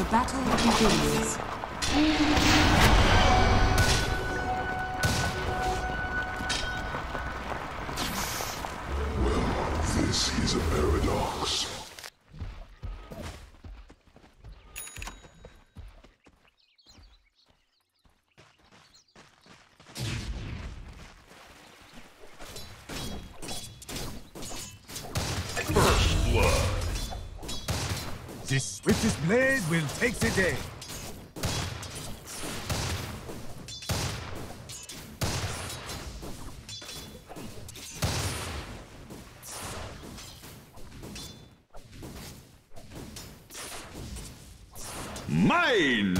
battle begins. This is a paradox. First blood. The swiftest blade will take the day. Mine!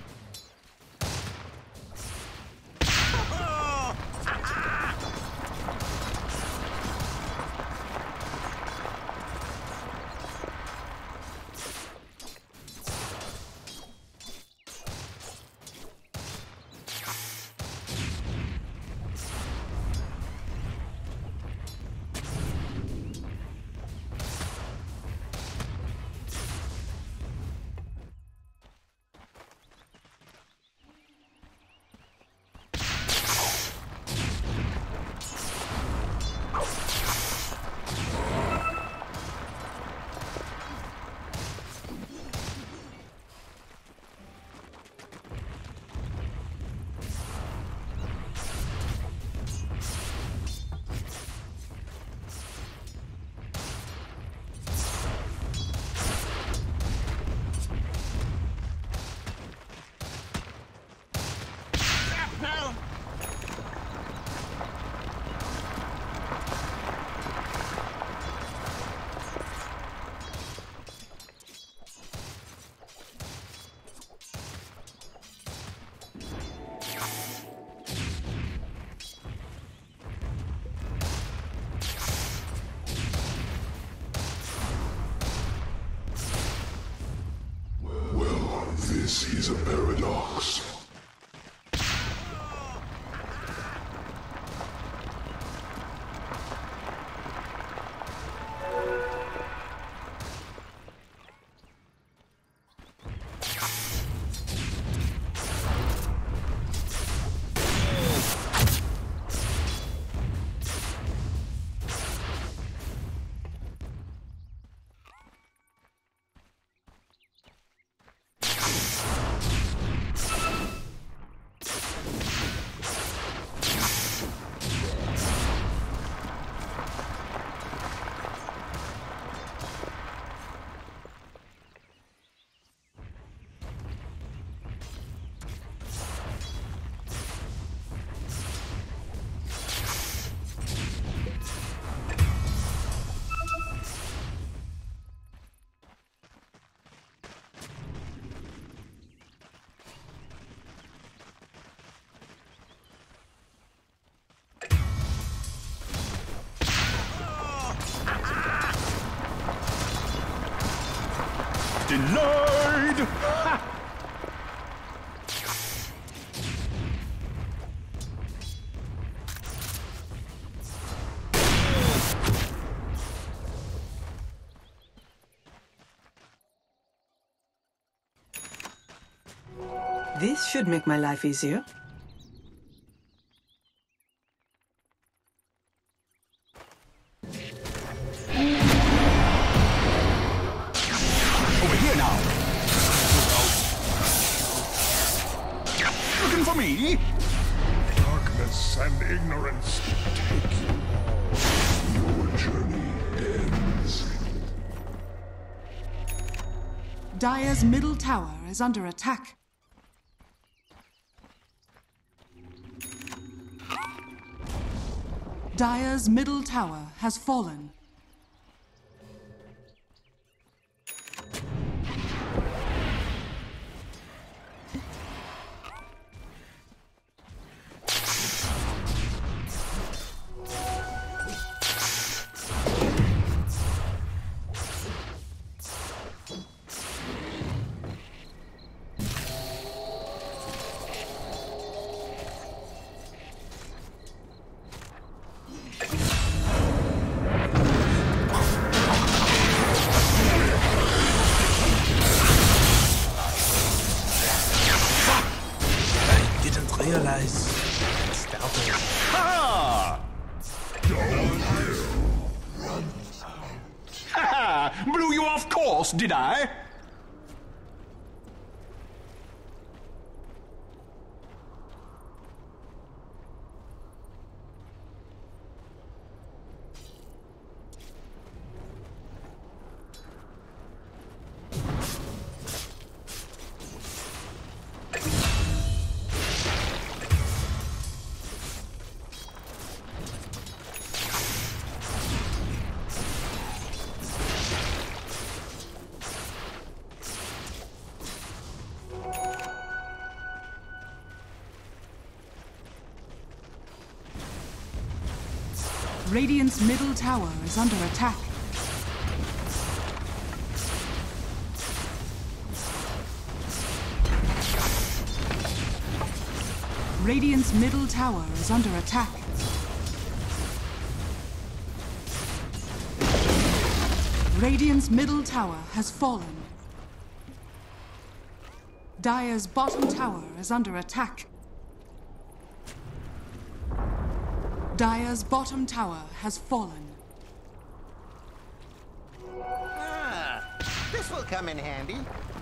This is a paradox. Denied! Ha! This should make my life easier. Over here now! Looking for me? Darkness and ignorance take you all. Your journey ends. Dire's middle tower is under attack. Dire's middle tower has fallen. realize stealthy. Ha! Ha! Blew you off course, did I? Radiant's middle tower is under attack. Radiant's middle tower is under attack. Radiant's middle tower has fallen. Dire's bottom tower is under attack. Dire's bottom tower has fallen. This will come in handy.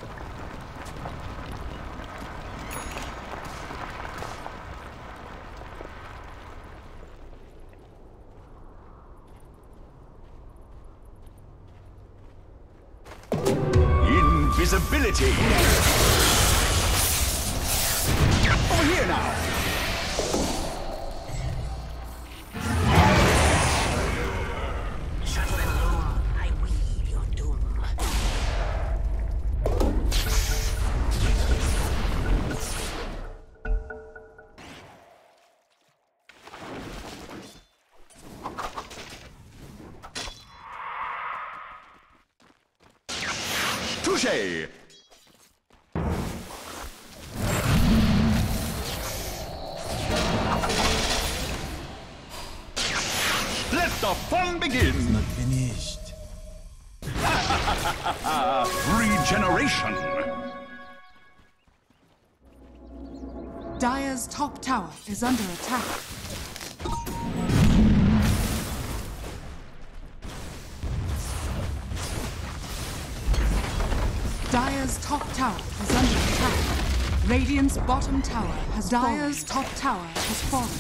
Invisibility! Over here now! Touché! Let the fun begin! Not finished. Regeneration! Dire's top tower is under attack. Dire's top tower is under attack. Radiant's bottom tower has fallen. Dire's top tower has fallen.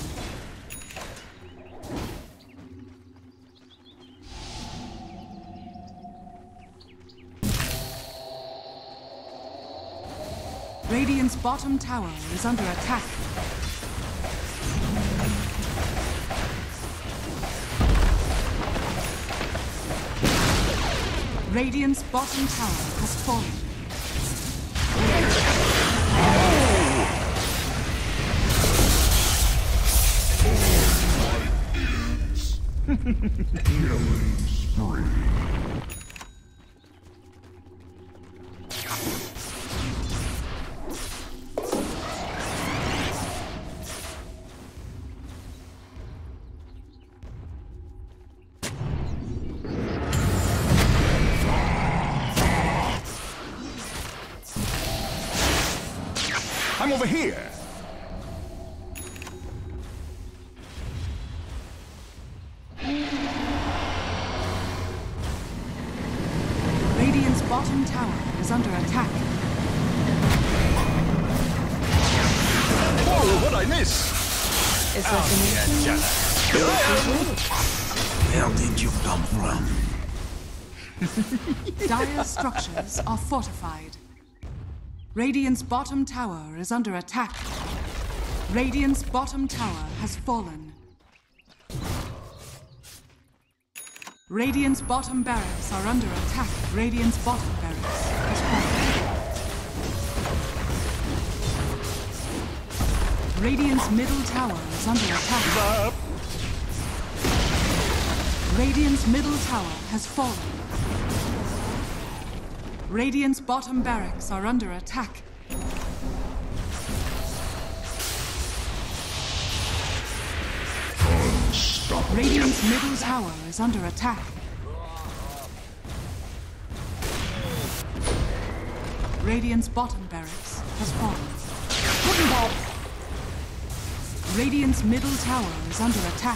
Radiant's bottom tower is under attack. Radiant's bottom tower has fallen. Killing spree. I'm over here! Radiant's bottom tower is under attack. Whoa, what'd I miss? Is that Here I am! Where did you come from? Dire's structures are fortified. Radiant's bottom tower is under attack. Radiant's bottom tower has fallen. Radiant's bottom barracks are under attack. Radiant's bottom barracks has fallen. Radiant's middle tower is under attack. Radiant's middle tower has fallen. Radiant's bottom barracks are under attack. Unstoppable. Radiant's middle tower is under attack. Radiant's bottom barracks has fallen. Radiant's middle tower is under attack.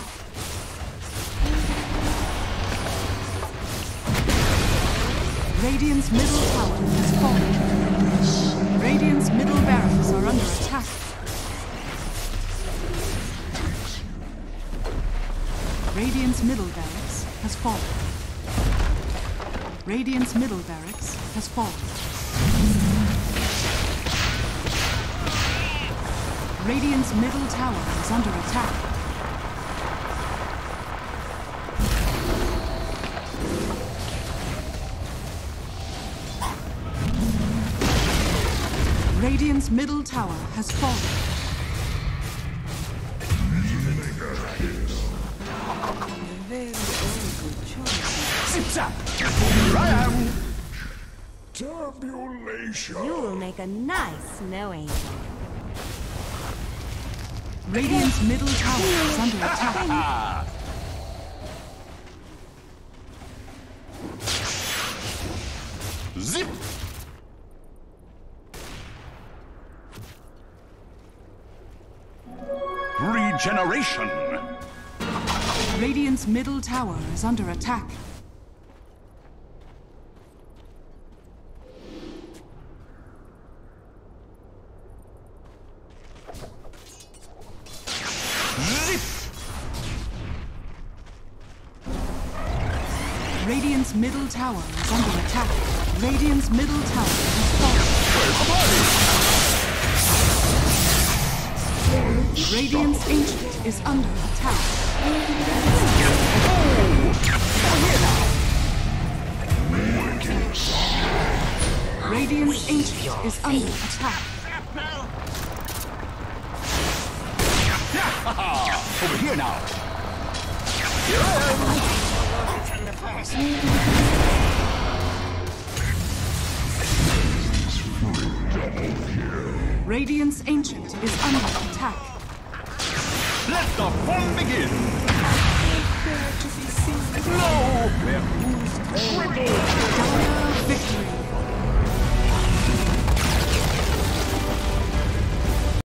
Radiant's middle tower has fallen. Radiant's middle barracks are under attack. Radiant's middle barracks has fallen. Radiant's middle barracks has fallen. Radiant's middle tower is under attack. Radiant's middle tower has fallen. Zip-zap! Here I am! Tabulation. You will make a nice snow angel. Radiant's middle tower is under attack. Zip! Regeneration! Radiant's middle tower is under attack. Zip! Radiant's middle tower is under attack. Radiant's middle tower has fallen. Radiant's ancient is under attack. Radiant's ancient is under attack. Over here now! Here I am! Radiant's ancient is under attack. Let the fun begin! No! Dire victory.